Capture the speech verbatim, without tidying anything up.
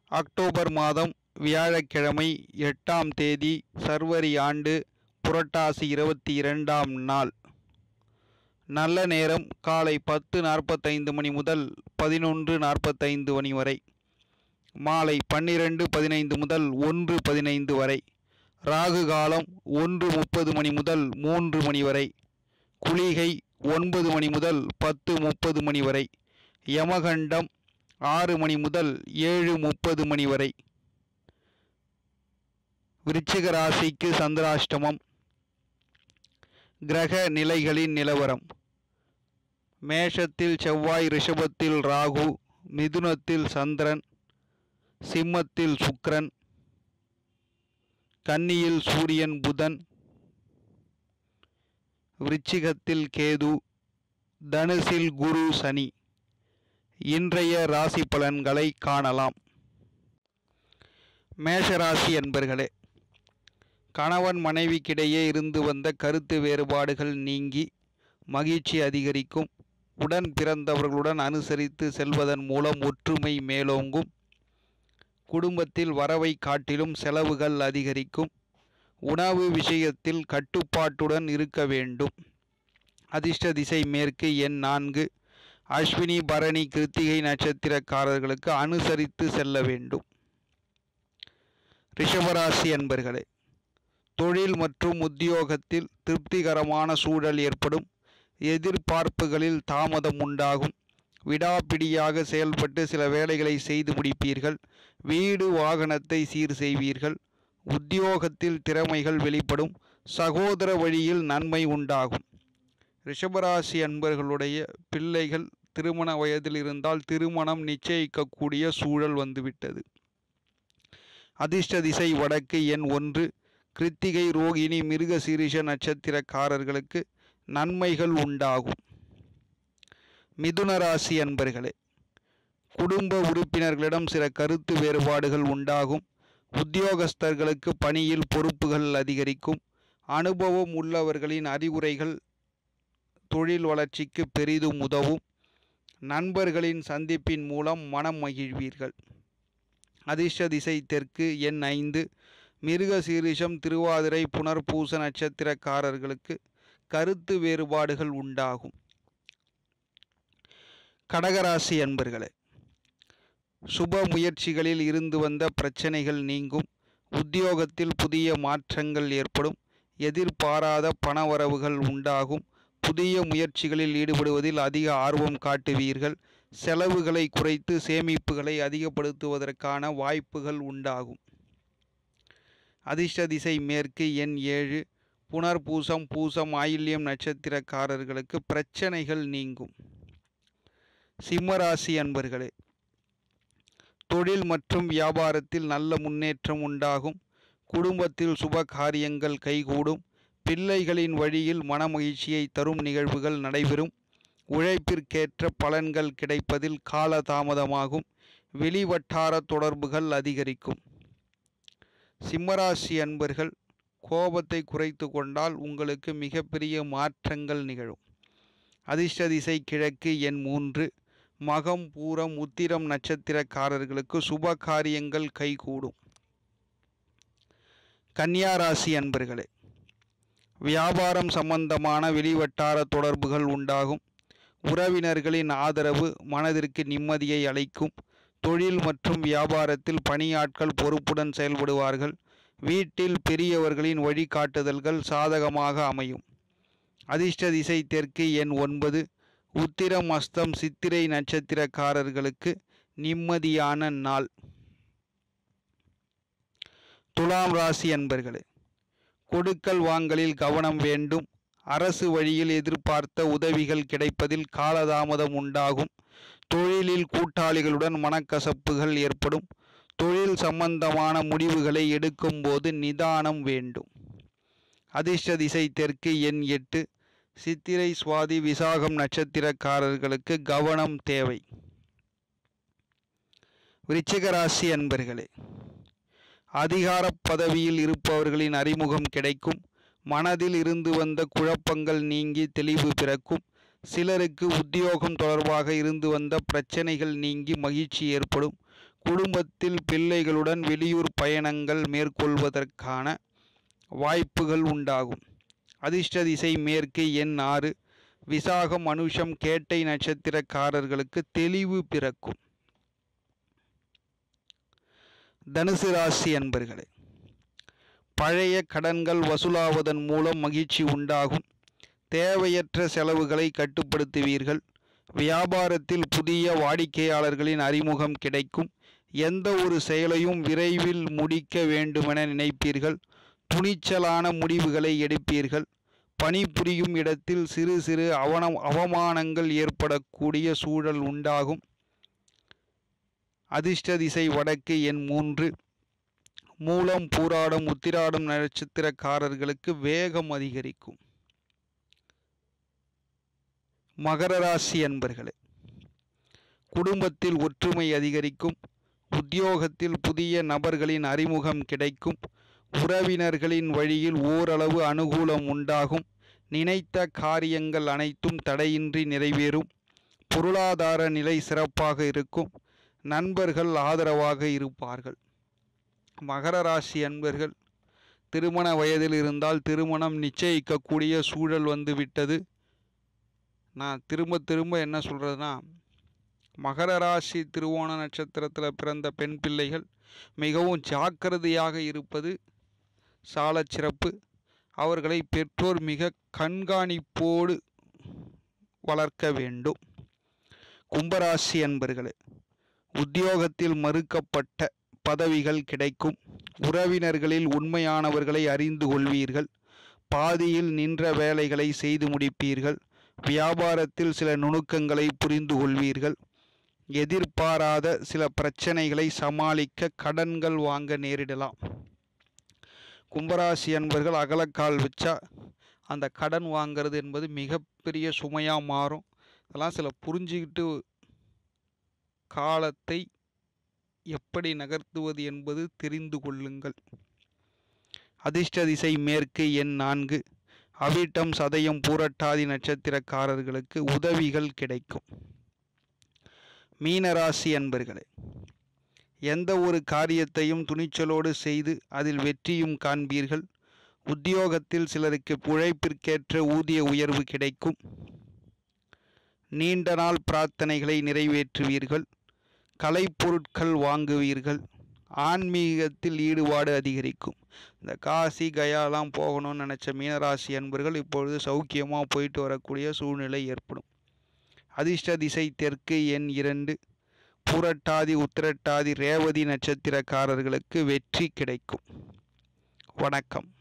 October மாதம் வியாழக்கிழமை எட்டாம் தேதி சர்வரி ஆண்டு புரட்டாசி இருபத்தி இரண்டாம் நாள். நல்ல நேரம் காலை பத்து நாற்பத்தைந்து மணி முதல் பதினொன்று நாற்பத்தைந்து மணி வரை. மாலை பன்னிரெண்டு பதினைந்து முதல் ஒன்று பதினைந்து வரை. ராகு காலம் ஒன்று முப்பது மணி முதல் மூன்று மணி வரை. குளிகை ஒன்பது மணி முதல் பத்து முப்பது மணி வரை. யமகண்டம் ஆறு மணி முதல் ஏழு முப்பது மணி வரை. விருச்சிக ராசிக்கு சந்திராஷ்டமம். கிரக நிலைகளின் நிலவரம்: மேஷத்தில் செவ்வாய், ரிஷபத்தில் ராகு, மிதுனத்தில் சந்திரன், சிம்மத்தில் சுக்கிரன், கன்னியில் சூரியன் புதன், விருச்சிகத்தில் கேது, தனுசில் குரு சனி. இன்றைய ராசி பலன்களை காணலாம். மேஷராசி அன்பர்களே, கணவன் மனைவிக்கிடையே இருந்து வந்த கருத்து வேறுபாடுகள் நீங்கி மகிழ்ச்சி அதிகரிக்கும். உடன் பிறந்தவர்களுடன் அனுசரித்து செல்வதன் மூலம் ஒற்றுமை மேலோங்கும். குடும்பத்தில் வரவை காட்டிலும் செலவுகள் அதிகரிக்கும். உணவு விஷயத்தில் கட்டுப்பாட்டுடன் இருக்க வேண்டும். அதிர்ஷ்ட திசை மேற்கு, எண் நான்கு. அஸ்வினி பரணி கிருத்திகை நட்சத்திரக்காரர்களுக்கு அனுசரித்து செல்ல வேண்டும். ரிஷபராசி அன்பர்களே, தொழில் மற்றும் உத்தியோகத்தில் திருப்திகரமான சூழல் ஏற்படும். எதிர்பார்ப்புகளில் தாமதம் உண்டாகும். விடாப்பிடியாக செயல்பட்டு சில வேலைகளை செய்து முடிப்பீர்கள். வீடு வாகனத்தை சீர் செய்வீர்கள். உத்தியோகத்தில் திறமைகள் வெளிப்படும். சகோதர வழியில் நன்மை உண்டாகும். ரிஷபராசி அன்பர்களுடைய பிள்ளைகள் திருமண வயதில் இருந்தால் திருமணம் நிச்சயிக்கக்கூடிய சூழல் வந்துவிட்டது. அதிர்ஷ்ட திசை வடக்கு, எண் ஒன்று. கிருத்திகை ரோகிணி மிருக சீரிஷ நட்சத்திரக்காரர்களுக்கு நன்மைகள் உண்டாகும். மிதுன ராசி அன்பர்களே, குடும்ப உறுப்பினர்களிடம் சில கருத்து வேறுபாடுகள் உண்டாகும். உத்தியோகஸ்தர்களுக்கு பணியில் பொறுப்புகள் அதிகரிக்கும். அனுபவம் உள்ளவர்களின் அறிவுரைகள் தொழில் வளர்ச்சிக்கு பெரிதும் உதவும். நண்பர்களின் சந்திப்பின் மூலம் மனம் மகிழ்வீர்கள். அதிர்ஷ்ட திசை தெற்கு, எண் ஐந்து. மிருக சீரிஷம் திருவாதிரை புனர்பூச நட்சத்திரக்காரர்களுக்கு கருத்து வேறுபாடுகள் உண்டாகும். கடகராசி அன்பர்களே, சுப முயற்சிகளில் இருந்து வந்த பிரச்சனைகள் நீங்கும். உத்தியோகத்தில் புதிய மாற்றங்கள் ஏற்படும். எதிர்பாராத பணவரவுகள் உண்டாகும். புதிய முயற்சிகளில் ஈடுபடுவதில் அதிக ஆர்வம் காட்டுவீர்கள். செலவுகளை குறைத்து சேமிப்புகளை அதிகப்படுத்துவதற்கான வாய்ப்புகள் உண்டாகும். அதிர்ஷ்ட திசை மேற்கு, எண் ஏழு. புனர்பூசம் பூசம் ஆயில்யம் நட்சத்திரக்காரர்களுக்கு பிரச்சனைகள் நீங்கும். சிம்மராசி அன்பர்களே, தொழில் மற்றும் வியாபாரத்தில் நல்ல முன்னேற்றம் உண்டாகும். குடும்பத்தில் சுப காரியங்கள் கைகூடும். பிள்ளைகளின் வழியில் மனமகிழ்ச்சியை தரும் நிகழ்வுகள் நடைபெறும். உழைப்பிற்கேற்ற பலன்கள் கிடைப்பதில் காலதாமதமாகும். வெளிவட்டார தொடர்புகள் அதிகரிக்கும். சிம்மராசி அன்பர்கள் கோபத்தை குறைத்து கொண்டால் உங்களுக்கு மிகப்பெரிய மாற்றங்கள் நிகழும். அதிர்ஷ்ட திசை கிழக்கு, எண் மூன்று. மகம் பூரம் உத்திரம் நட்சத்திரக்காரர்களுக்கு சுப காரியங்கள் கைகூடும். கன்னியா ராசி அன்பர்களே, வியாபாரம் சம்பந்தமான வெளிவட்டார தொடர்புகள் உண்டாகும். உறவினர்களின் ஆதரவு மனதிற்கு நிம்மதியை அளிக்கும். தொழில் மற்றும் வியாபாரத்தில் பணியாட்கள் பொறுப்புடன் செயல்படுவார்கள். வீட்டில் பெரியவர்களின் வழிகாட்டுதல்கள் சாதகமாக அமையும். அதிர்ஷ்ட திசை தெற்கு, எண் ஒன்பது. உத்திரம் அஸ்தம் சித்திரை நட்சத்திரக்காரர்களுக்கு நிம்மதியான நாள். துலாம் ராசி அன்பர்களே, கொடுக்கல் வாங்கலில் கவனம் வேண்டும். அரசு வழியில் எதிர்பார்த்த உதவிகள் கிடைப்பதில் காலதாமதம் உண்டாகும். தொழிலில் கூட்டாளிகளுடன் மனக்கசப்புகள் ஏற்படும். தொழில் சம்பந்தமான முடிவுகளை எடுக்கும்போது நிதானம் வேண்டும். அதிர்ஷ்ட திசை தெற்கு, எண் எட்டு. சித்திரை சுவாதி விசாகம் நட்சத்திரக்காரர்களுக்கு கவனம் தேவை. விருச்சிக ராசி அன்பர்களே, அதிகார பதவியில் இருப்பவர்களின் அறிமுகம் கிடைக்கும். மனதில் இருந்து வந்த குழப்பங்கள் நீங்கி தெளிவு பிறக்கும். சிலருக்கு உத்தியோகம் தொடர்பாக இருந்து வந்த பிரச்சனைகள் நீங்கி மகிழ்ச்சி ஏற்படும். குடும்பத்தில் பிள்ளைகளுடன் வெளியூர் பயணங்கள் மேற்கொள்வதற்கான வாய்ப்புகள் உண்டாகும். அதிர்ஷ்ட திசை மேற்கு, எண் ஆறு. விசாகம், அனுஷம், கேட்டை நட்சத்திரக்காரர்களுக்கு தெளிவு பிறக்கும். தனுசு ராசி அன்பர்களே, பழைய கடன்கள் வசூலாவதன் மூலம் மகிழ்ச்சி உண்டாகும். தேவையற்ற செலவுகளை கட்டுப்படுத்துவீர்கள். வியாபாரத்தில் புதிய வாடிக்கையாளர்களின் அறிமுகம் கிடைக்கும். எந்த ஒரு செயலையும் விரைவில் முடிக்க வேண்டுமென நினைப்பீர்கள். துணிச்சலான முடிவுகளை எடுப்பீர்கள். பணிபுரியும் இடத்தில் சிறு சிறு அவனம் அவமானங்கள் ஏற்படக்கூடிய சூழல் உண்டாகும். அதிர்ஷ்ட திசை வடக்கு, எண் மூன்று. மூலம், பூராடம், உத்திராடம் நட்சத்திரக்காரர்களுக்கு வேகம் அதிகரிக்கும். மகர ராசி அன்பர்களே, குடும்பத்தில் ஒற்றுமை அதிகரிக்கும். உத்தியோகத்தில் புதிய நபர்களின் அறிமுகம் கிடைக்கும். உறவினர்களின் வழியில் ஓரளவு அனுகூலம் உண்டாகும். நினைத்த காரியங்கள் அனைத்தும் தடையின்றி நிறைவேறும். பொருளாதார நிலை சிறப்பாக இருக்கும். நண்பர்கள் ஆதரவாக இருப்பார்கள். மகர ராசி அன்பர்கள், திருமண வயதில் இருந்தால் திருமணம் நிச்சயிக்கக்கூடிய சூழல் வந்துவிட்டது. நான் திரும்ப திரும்ப என்ன சொல்கிறதுனா, மகர ராசி திருவோண நட்சத்திரத்தில் பிறந்த பெண் பிள்ளைகள் மிகவும் ஜாக்கிரதையாக இருப்பது சாலச் சிறப்பு. அவர்களை பெற்றோர் மிக கண்காணிப்போடு வளர்க்க வேண்டும். கும்பராசி அன்பர்களே, உத்தியோகத்தில் மறுக்கப்பட்ட பதவிகள் கிடைக்கும். உறவினர்களில் உண்மையானவர்களை அறிந்து கொள்வீர்கள். பாதியில் நின்ற வேலைகளை செய்து முடிப்பீர்கள். வியாபாரத்தில் சில நுணுக்கங்களை புரிந்து கொள்வீர்கள். எதிர்பாராத சில பிரச்சனைகளை சமாளிக்க கடன்கள் வாங்க நேரிடலாம். கும்பராசி அன்பர்கள் அகலக்கால் வச்சா அந்த கடன் வாங்கிறது என்பது மிகப்பெரிய சுமையாக மாறும். இதெல்லாம் சில புரிஞ்சுக்கிட்டு காலத்தை எப்படி நகர்த்துவது என்பது தெரிந்து கொள்ளுங்கள். அதிர்ஷ்ட திசை மேற்கு, எண் நான்கு. அவிட்டம், சதயம், பூரட்டாதி நட்சத்திரக்காரர்களுக்கு உதவிகள் கிடைக்கும். மீனராசி அன்பர்களே, எந்த ஒரு காரியத்தையும் துணிச்சலோடு செய்து அதில் வெற்றியும் காண்பீர்கள். உத்தியோகத்தில் சிலருக்கு உழைப்பிற்கேற்ற ஊதிய உயர்வு கிடைக்கும். நீண்ட நாள் பிரார்த்தனைகளை நிறைவேற்றுவீர்கள். கலைப்பொருட்கள் வாங்குவீர்கள். ஆன்மீகத்தில் ஈடுபாடு அதிகரிக்கும். இந்த காசி கயாலாம் போகணும்னு நினச்ச மீனராசி அன்பர்கள் இப்பொழுது சௌக்கியமாக போயிட்டு வரக்கூடிய சூழ்நிலை ஏற்படும். அதிர்ஷ்ட திசை தெற்கு, எண் இரண்டு. புரட்டாதி, உத்திரட்டாதி, ரேவதி நட்சத்திரக்காரர்களுக்கு வெற்றி கிடைக்கும். வணக்கம்.